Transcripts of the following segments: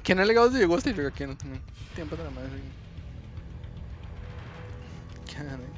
Kenan é legalzinho, eu gostei de jogar Kenan também. Tempo atrás mais aqui. Caralho.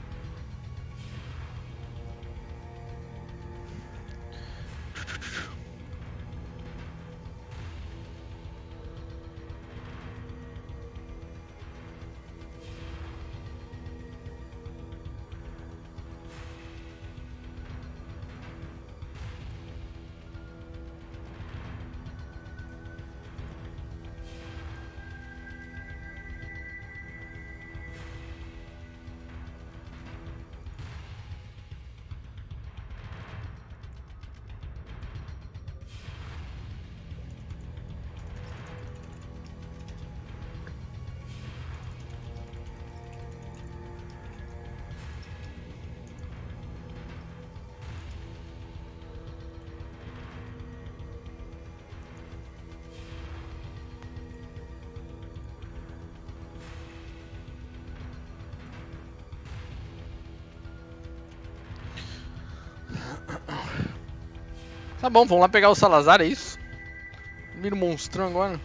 Tá bom, vamos lá pegar o Salazar, é isso? Vira um monstrão agora.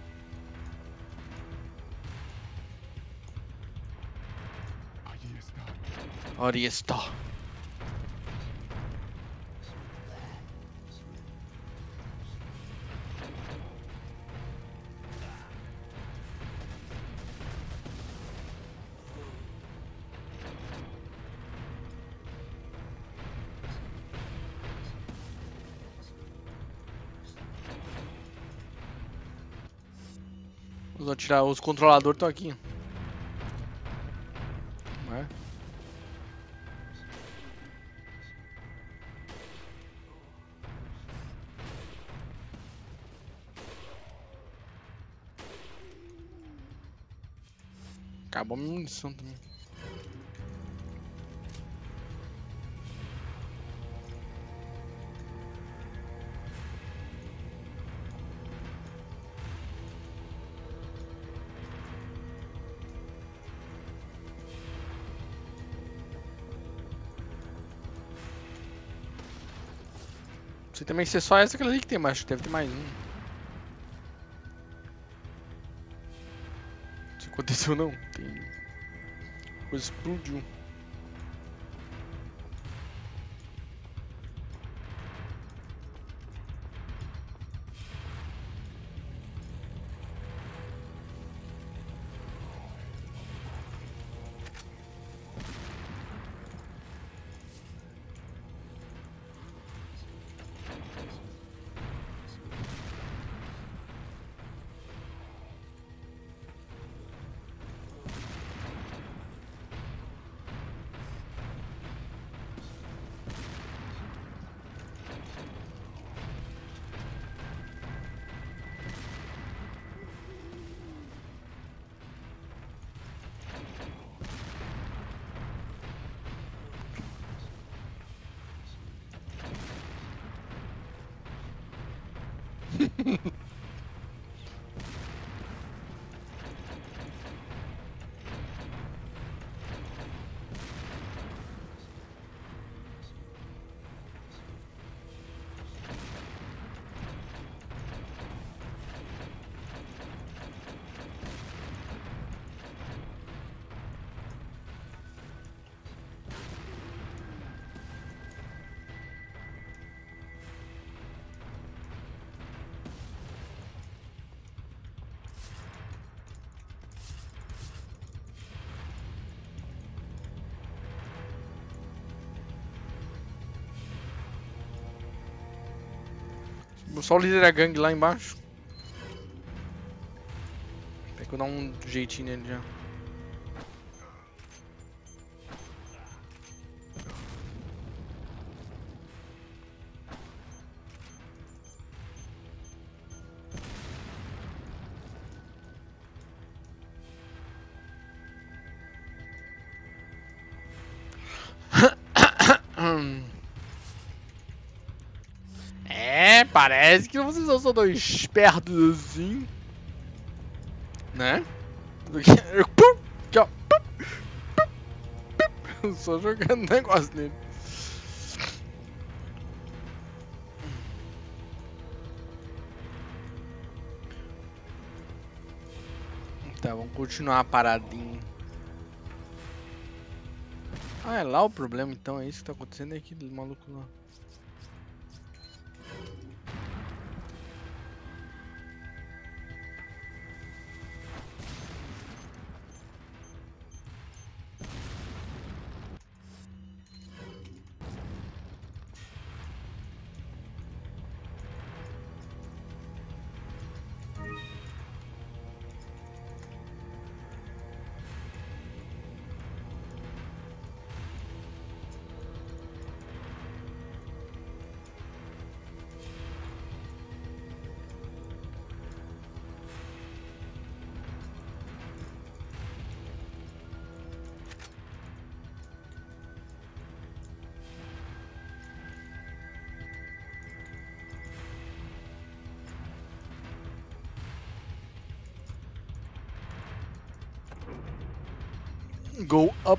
Aí está. Vamos tirar os controladores, estão aqui. Não é? Acabou a minha munição também. Sei também ser só essa ali que tem, mas acho que deve ter mais um. Se aconteceu não, tem. Coisa explodiu. Só o líder da gangue lá embaixo. Tem que eu dar um jeitinho nele já. É, parece que vocês não são tão espertos assim. Né? Aqui, ó. Só jogando negócio nele. Tá, vamos continuar paradinho. Ah, é lá o problema então, é isso que tá acontecendo, é aquele maluco lá. Go up.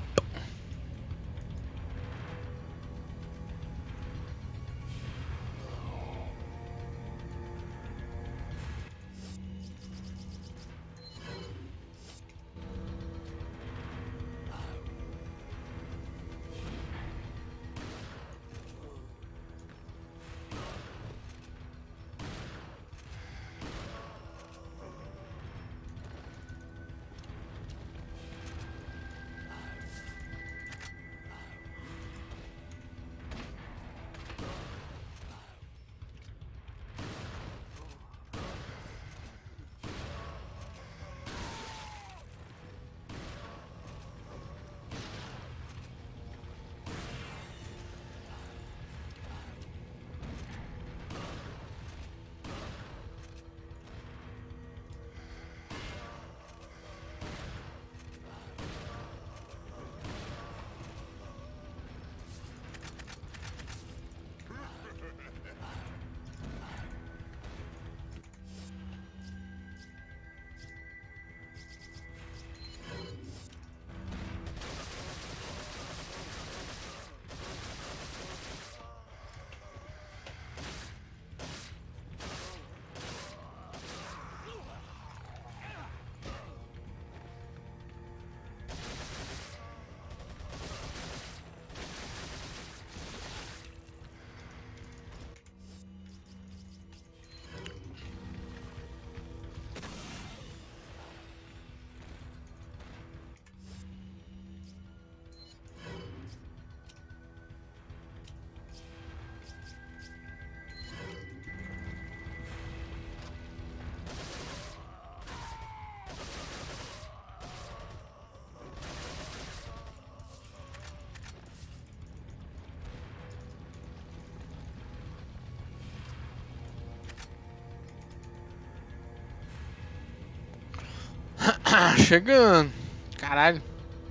Chegando. Caralho.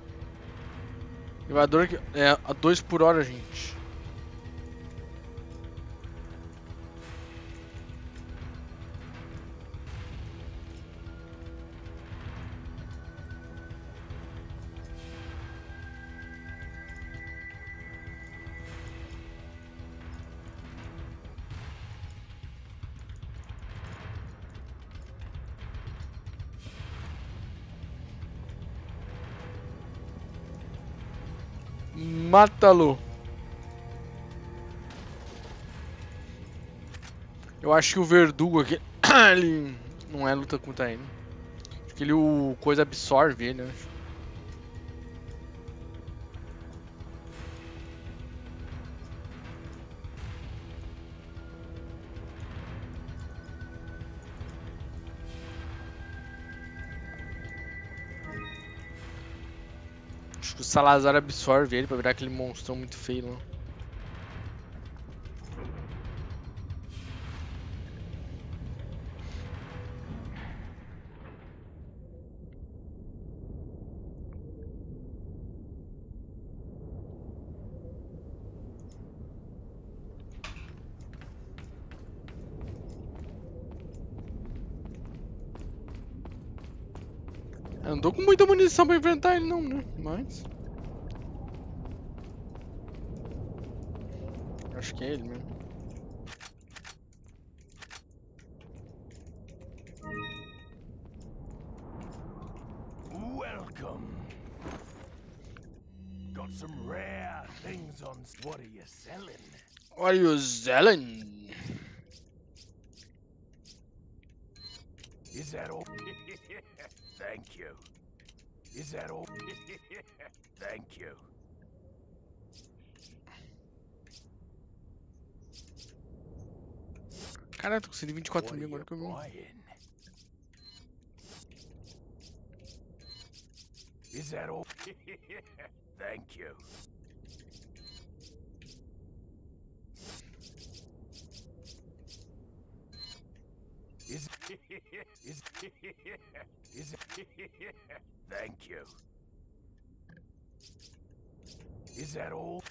Elevador é a 2 por hora, gente. Mata-lo. Eu acho que o Verdugo aqui, ele não é luta contra ele. Acho que ele o coisa absorve ele, eu acho. Acho que o Salazar absorve ele pra virar aquele monstrão muito feio lá. Eu não tô com muita munição pra enfrentar ele não, né? Mas... acho que é ele mesmo. some rare things on. What are you selling? What are you selling? Is that all? Thank you. Is that all? Thank you. Cara, tô com 124 What mil are agora you que eu vi. buying? Is that all? Thank you. Is thank you. Is that all?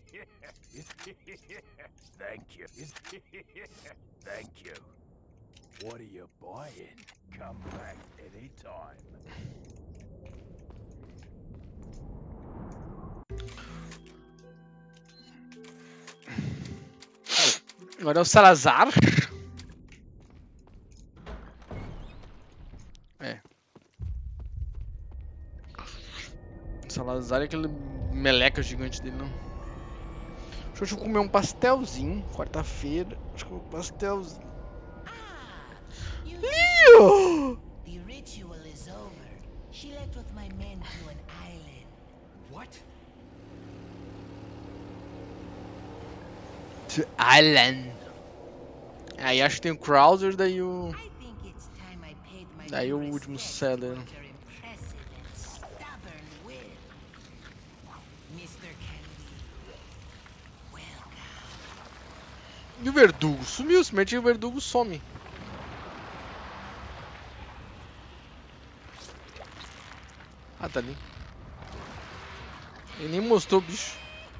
Thank you. Thank you. What are you buying? Come back anytime. Agora é o Salazar. É. O Salazar é aquele meleca gigante dele, não. Deixa eu comer um pastelzinho. Quarta-feira. Acho que eu vou pastelzinho. Leo! The ritual is over. She left with my men to an island. What? To Island. Aí acho que tem o Krauser, daí o... I think it's time I paid my Daí o due último respects seller. towards your impressive and stubborn will. Mr. Kennedy, welcome. E o Verdugo? Sumiu, simplesmente o Verdugo some. Ah, tá ali. Ele nem mostrou o bicho.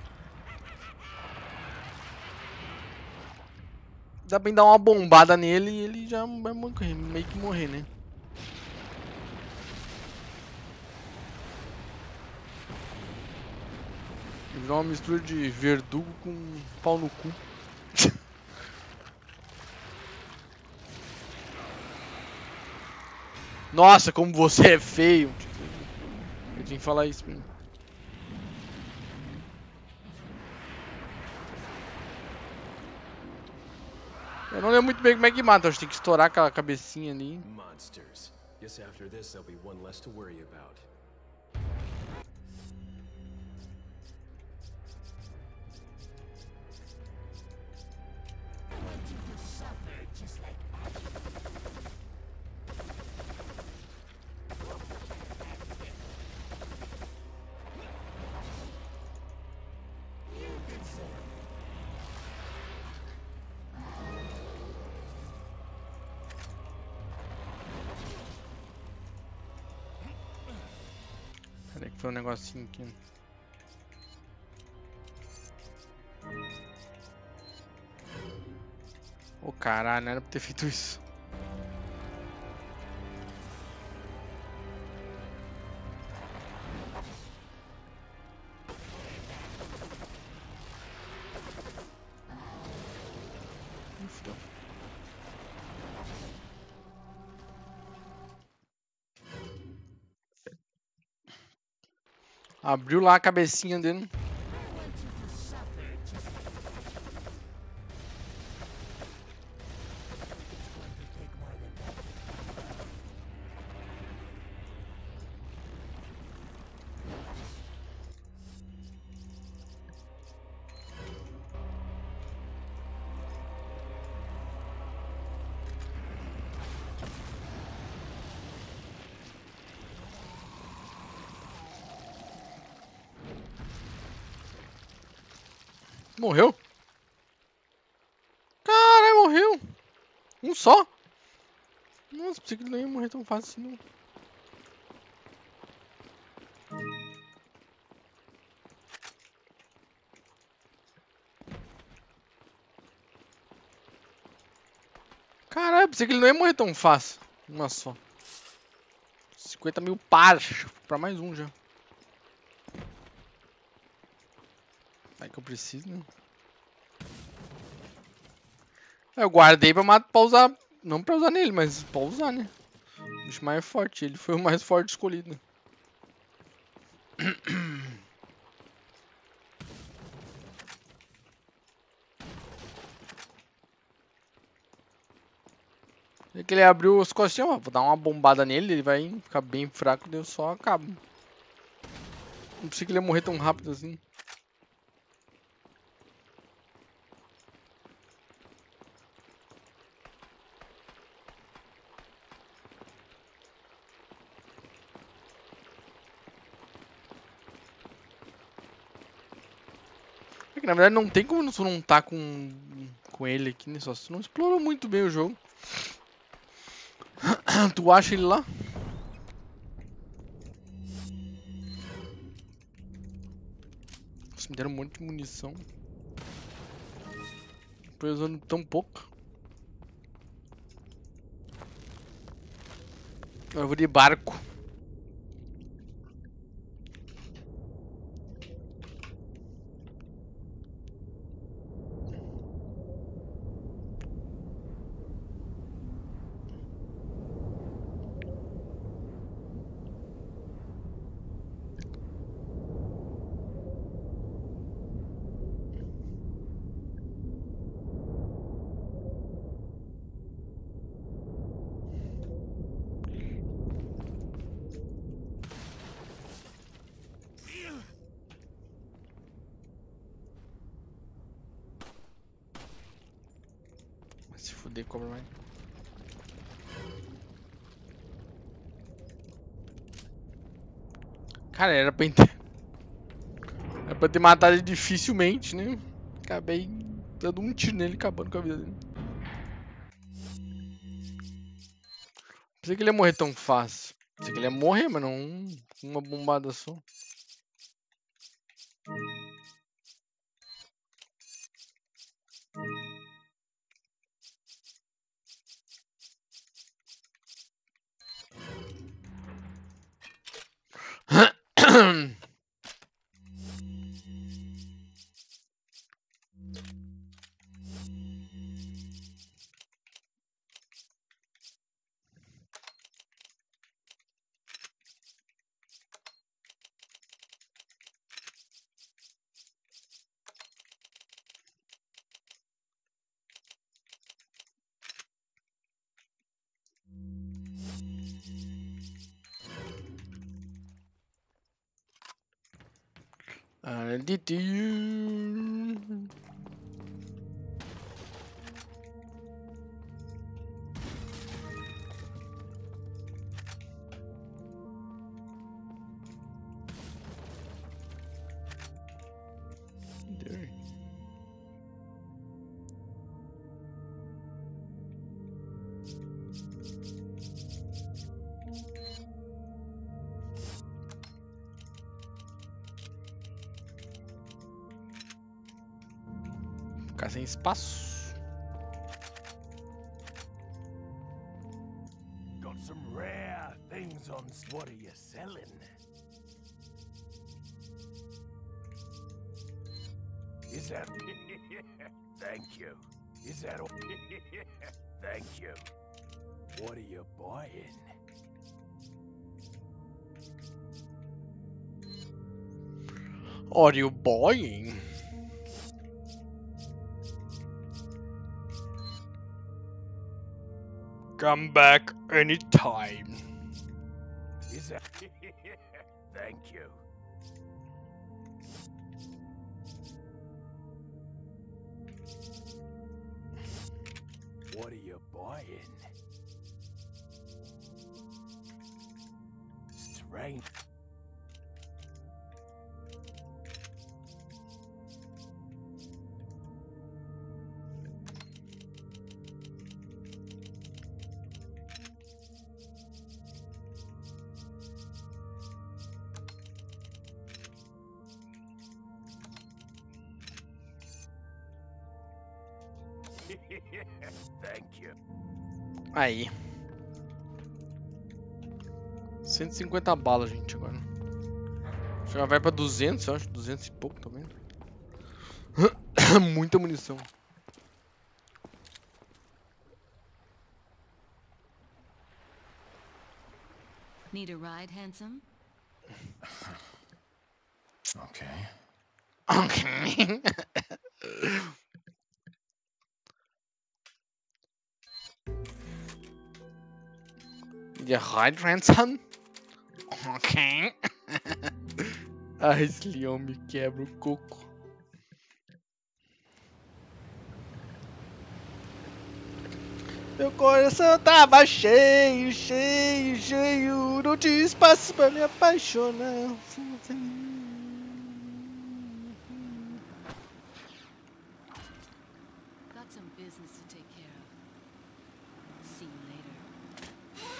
Dá pra dar uma bombada nele e ele já vai morrer, meio que morrer, né? Ele virou uma mistura de Verdugo com pau no cu. Nossa, como você é feio! Eu tinha que falar isso pra mim. Eu não lembro muito bem como é que mata, acho que tem que estourar aquela cabecinha ali. Monsters. Guess after this there'll be one less to worry about. Peraí que foi um negocinho aqui. Ô caralho, não era pra ter feito isso. Fudeu. Abriu lá a cabecinha dele. Morreu? Caralho, morreu! Um só? Nossa, pensei que ele não ia morrer tão fácil assim, não. Caralho, pensei que ele não ia morrer tão fácil. Uma só. 50 mil pares. Pra mais um já. É que eu preciso, né? Eu guardei pra usar. Não pra usar nele, mas pra usar, né? O bicho mais forte. Ele foi o mais forte escolhido. É que ele abriu as costinhas, ó, vou dar uma bombada nele, ele vai ficar bem fraco, daí eu só acabo. Não pensei que ele ia morrer tão rápido assim. É que na verdade não tem como tu não tá com ele aqui, né? Só se tu não explorou muito bem o jogo. Tu acha ele lá? Nossa, me deram um monte de munição. Tô usando tão pouco. Eu vou de barco. Se fuder, cobra mais. Cara, era pra ter matado ele dificilmente, né? Acabei dando um tiro nele, acabando com a vida dele. Pensei que ele ia morrer tão fácil. Pensei que ele ia morrer, mas não uma bombada só. I did to you. There. Ficar sem espaço. Got some rare things on. What are you selling? Is that? Thank you. Is that all? Thank you. What are you buying? Are you buying? Come back anytime. Is that? Thank you. What are you buying? Strange. Thank you. Aí. 150 balas, gente, agora. Já vai pra 200, eu acho. 200 e pouco também. Muita munição. Need a ride, handsome? Okay. Ok. The right ransom? Ok. Ah, esse leão me quebra o coco. Meu coração tava cheio, cheio, cheio. Não tinha espaço pra me apaixonar. Got some business to take care of. See you later.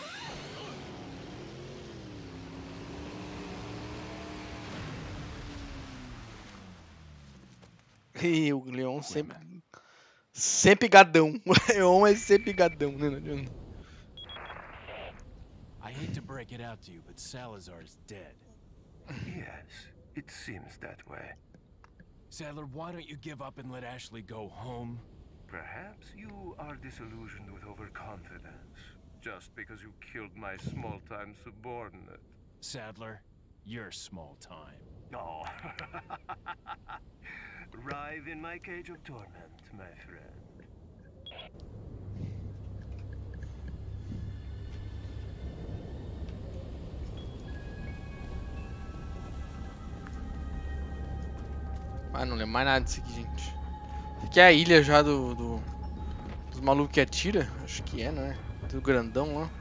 E o leão sempre gadão. O leão é sempre gadão, né? Não adianta. I hate to break it out to you, but Salazar's dead. Yes, it seems that way. Sadler, why don't you give up and let Ashley go home? Perhaps you are disillusioned with overconfidence, just because you killed my small-time subordinate. Sadler, you're small time. Oh. Writhe in my cage of torment, my friend. Ah, não lembro mais nada disso aqui, gente. Isso aqui é a ilha já dos malucos que atira? Acho que é, não é? Do grandão lá.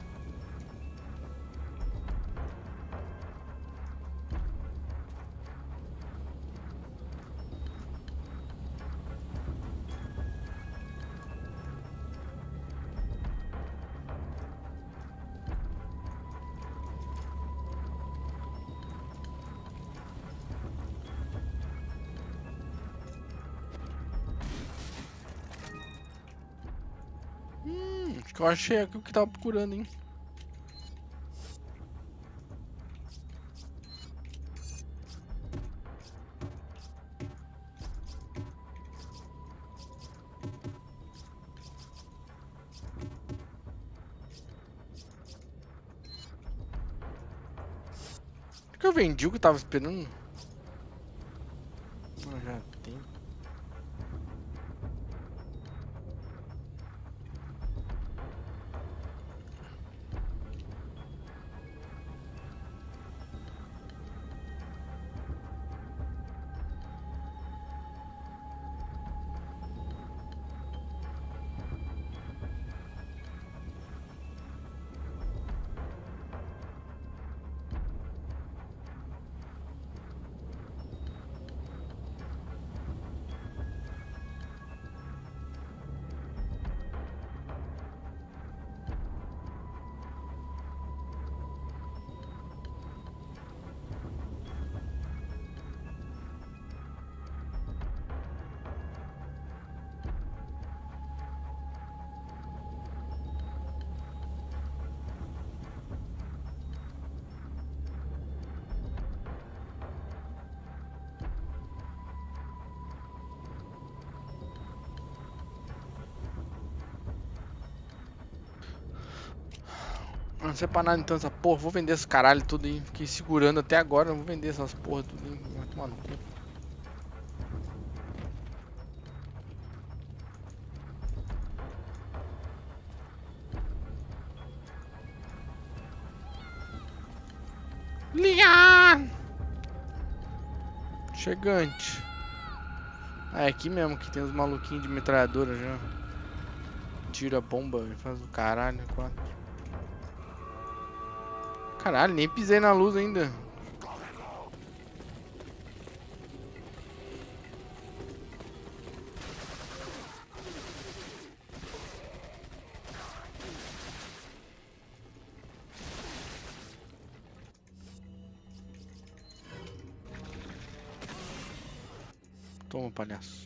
Acho que eu achei aqui o que tava procurando, hein? Acho que eu vendi o que eu tava esperando. Ah, já tem. Não sei pra nada então essa porra. Vou vender esse caralho tudo aí. Fiquei segurando até agora. Não vou vender essas porra tudo aí. Vai tomar no cu. Leon! Chegante. Ah, é aqui mesmo que tem os maluquinhos de metralhadora já. Tira a bomba e faz o caralho. Quatro. Caralho, nem pisei na luz ainda. Toma, palhaço.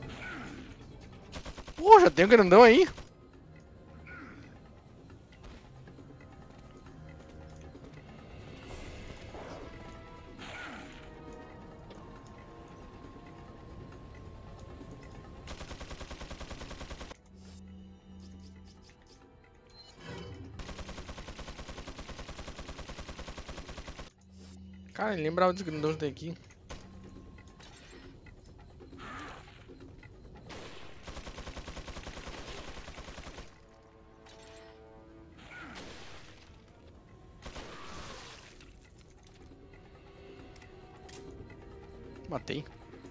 Pô, já tem um grandão aí. Cara, ele lembrava dos grandões que tem aqui. Matei.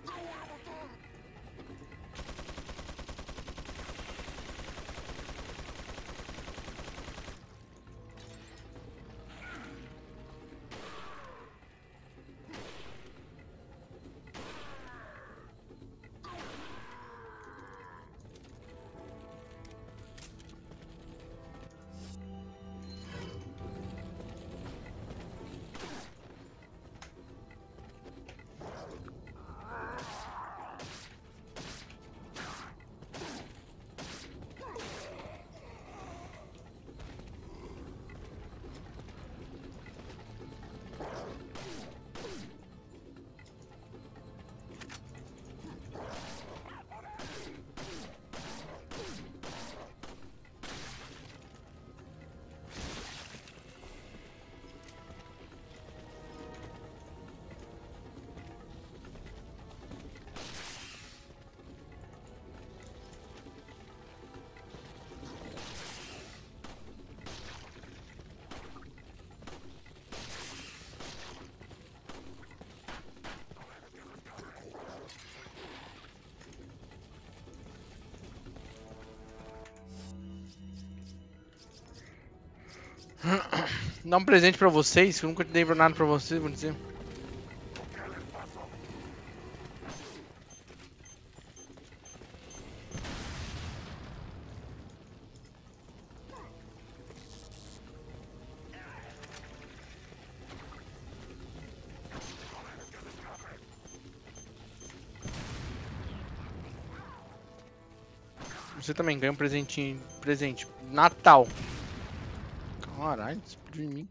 Dar um presente pra vocês, que eu nunca dei nada pra vocês, vou dizer. Você também ganha um presentinho. Presente. Natal. Caralho, explodiu em mim.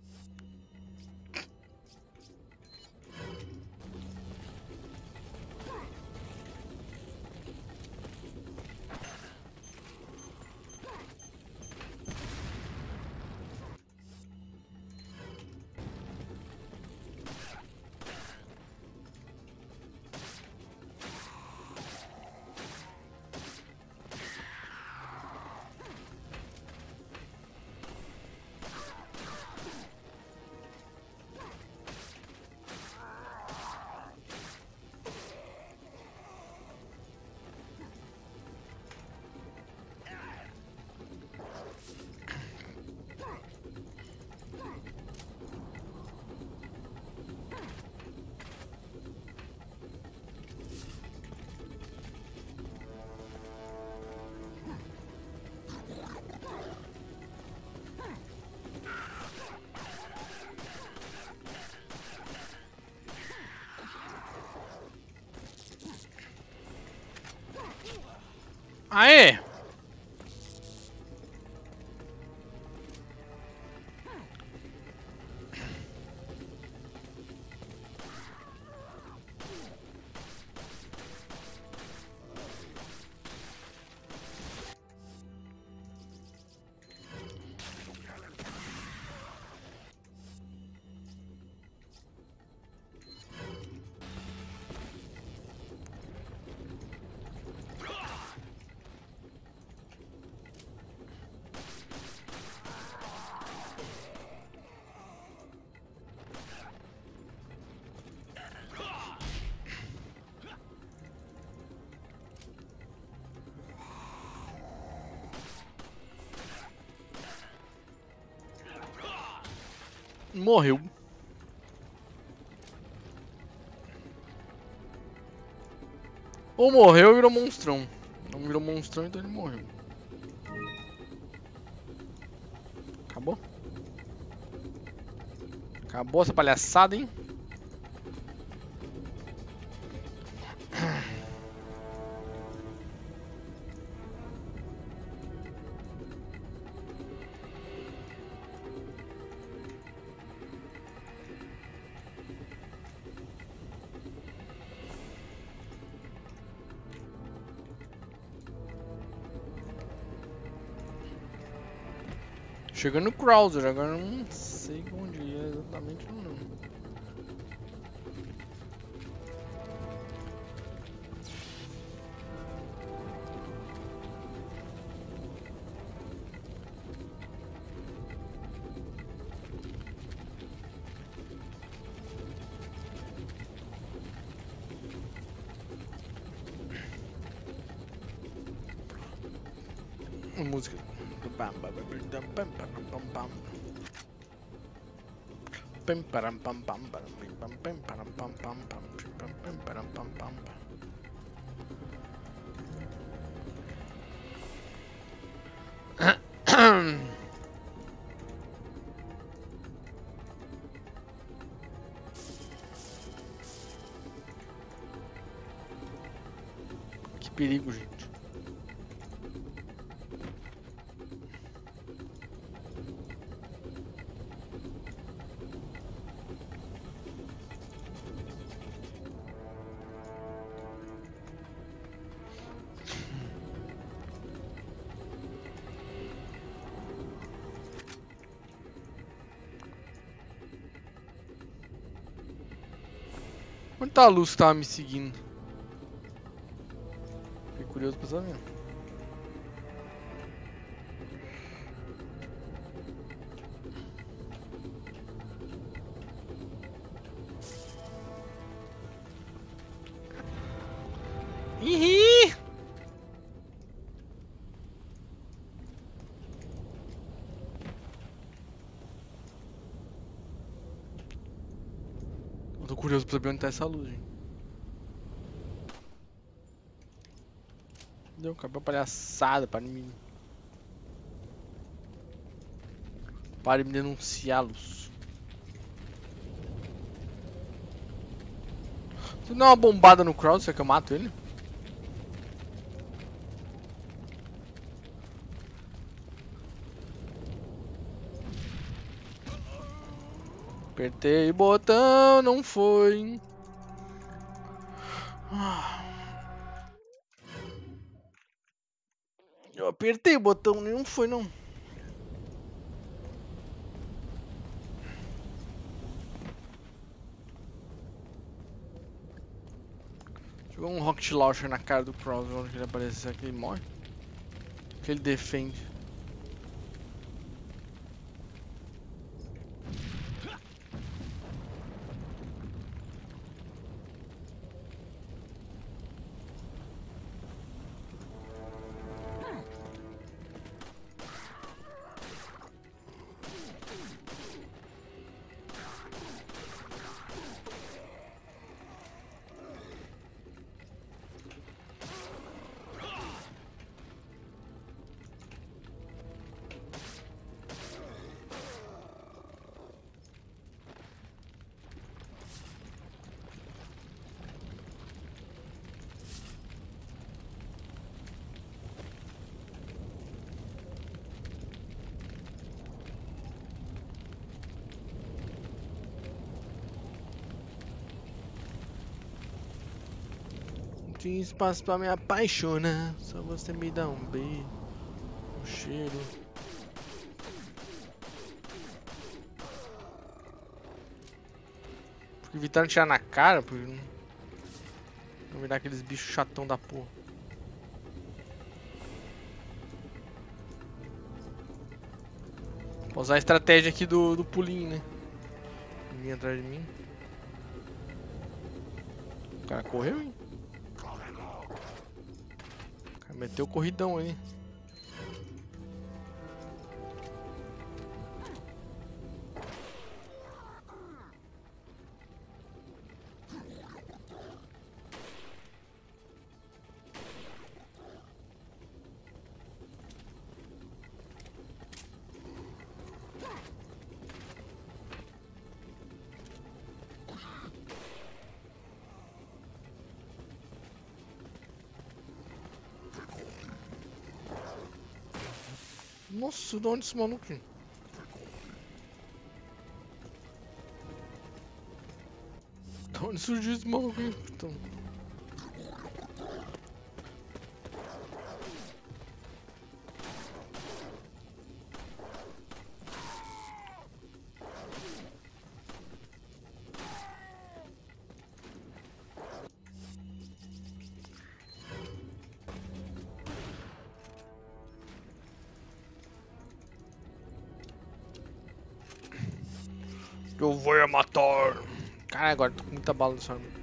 Aê! Morreu. Ou morreu ou virou monstrão. Não virou monstrão, então ele morreu. Acabou? Acabou essa palhaçada, hein? Chegando no Krauser, agora eu não sei onde é exatamente não. Música. Que perigo, gente. Onde tá a luz que tava me seguindo? Fiquei curioso pra saber. Ih! Eu tô curioso pra saber onde tá essa luz, gente. Deu, acabou a palhaçada para mim. Para me denunciá-los. Se não é uma bombada no crowd, será que eu mato ele? Apertei o botão, não foi. Eu apertei o botão, não foi não. Jogou um rocket launcher na cara do Kraus, onde ele aparecer aqui ele morre. Que ele defende. Tinha espaço pra me apaixonar. Só você me dá um beijo, um cheiro. Porque evitar tirar na cara, porque não me dar aqueles bichos chatão da porra. Vou usar a estratégia aqui do pulinho, né? Ninguém atrás de mim. O cara correu, hein? Meteu o corridão aí. Nossa, de onde esse maluco? De onde surgiu esse maluco aí? Então. Eu vou matar. Caralho, agora tô com muita bala nessa arma.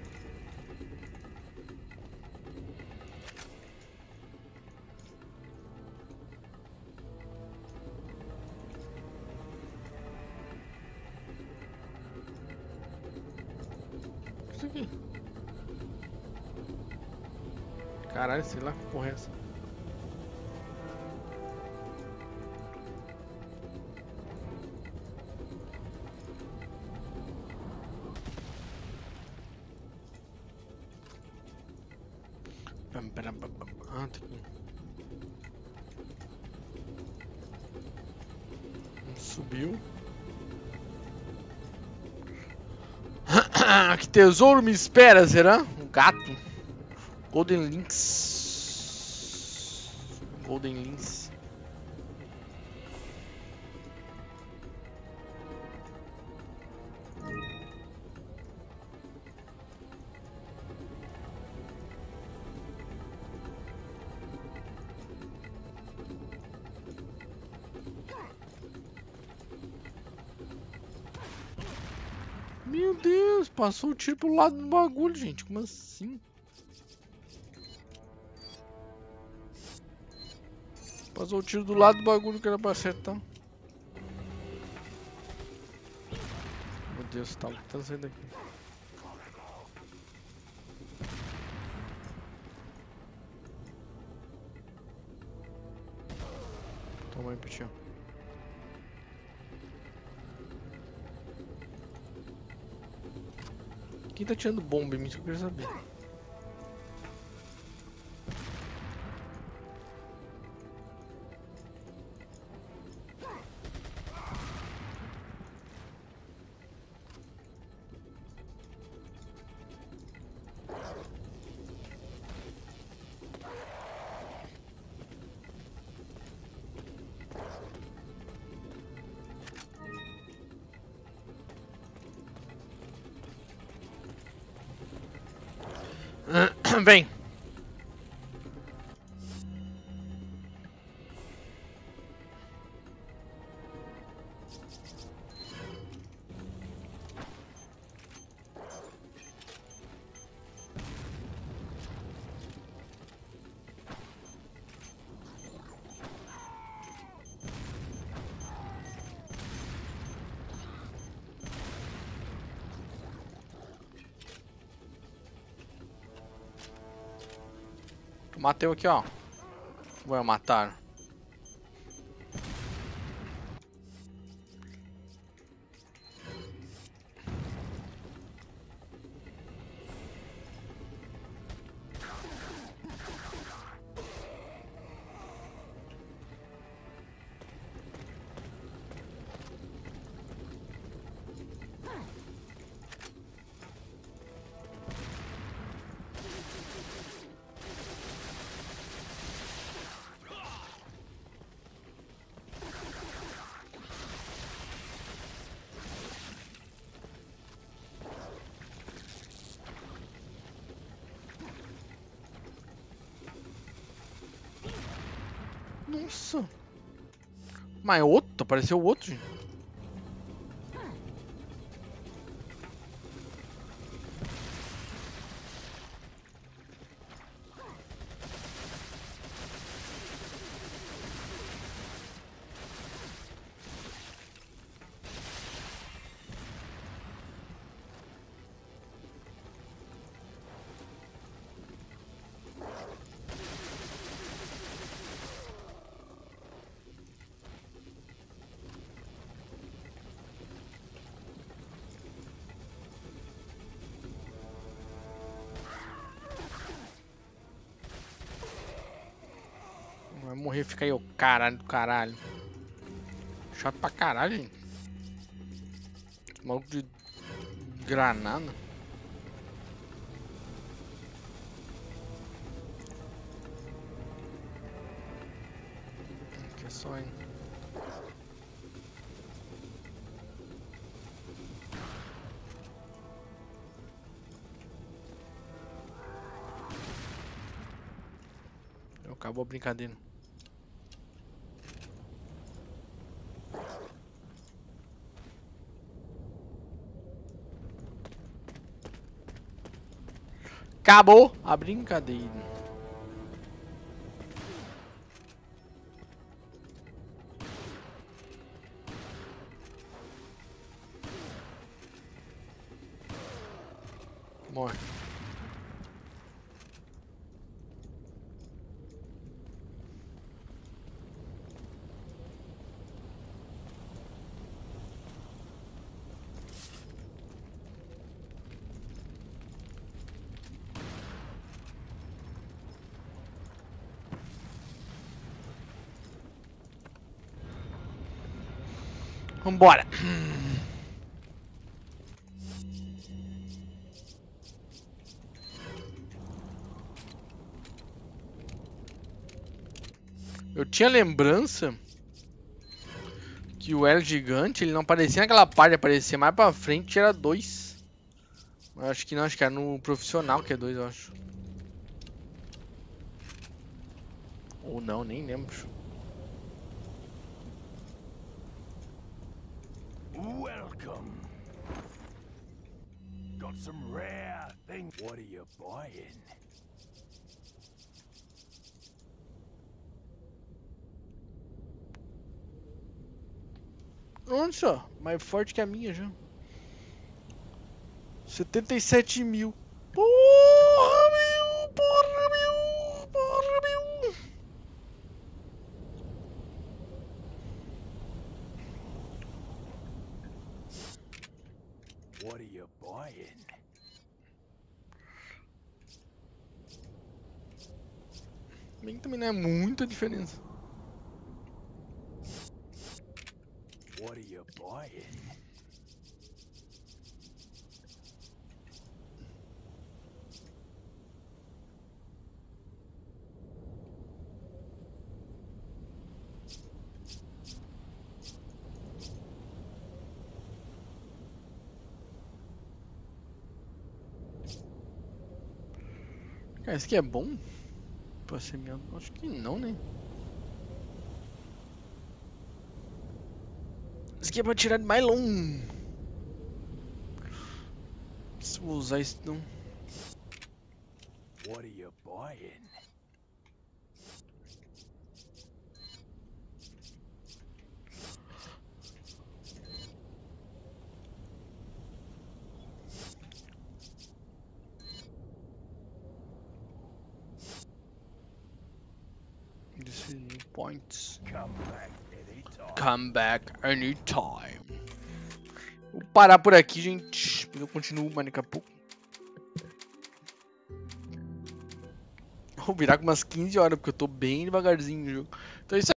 aqui? Caralho, sei lá que porra é essa. Ah, tá aqui. Subiu. Que tesouro me espera, será? Um gato. Golden Lynx. Golden Lynx. Meu Deus, passou o tiro pro lado do bagulho, gente. Como assim? Passou o tiro do lado do bagulho que era pra acertar. Meu Deus, tá lutando sair daqui. Toma aí, Pichão. Quem tá tirando bomba em mim? Isso que eu queria saber. Vem. Matei aqui, ó. Vou matar. Nossa. Mas outro? Apareceu outro, gente. Vai morrer, fica aí, ô caralho do caralho. Chato pra caralho, gente. Maluco de granada. Aqui é só hein. Acabou a brincadeira. Acabou a brincadeira. Morre. Vambora. Eu tinha lembrança que o L gigante, ele não aparecia naquela parte, aparecia mais pra frente, era 2. Mas acho que não, acho que era no profissional que é 2, eu acho. Ou não, nem lembro. Welcome. Got some rare things. What are you buying? Nossa, mais forte que a minha já. 77 mil. Porra, meu! Porra, meu! Porra, meu! What are you buying? Bem que também não é muita diferença. What are you buying? Cara, esse aqui é bom? Pra ser minha... Acho que não, né? Esse aqui é pra tirar de mais longe. Se eu vou usar isso não. What are you buying? This is new points. Come back anytime. Come back anytime. Vou parar por aqui, gente. Depois eu continuo mais daqui a pouco. Vou virar com umas 15 horas, porque eu tô bem devagarzinho no jogo. Então é isso aí.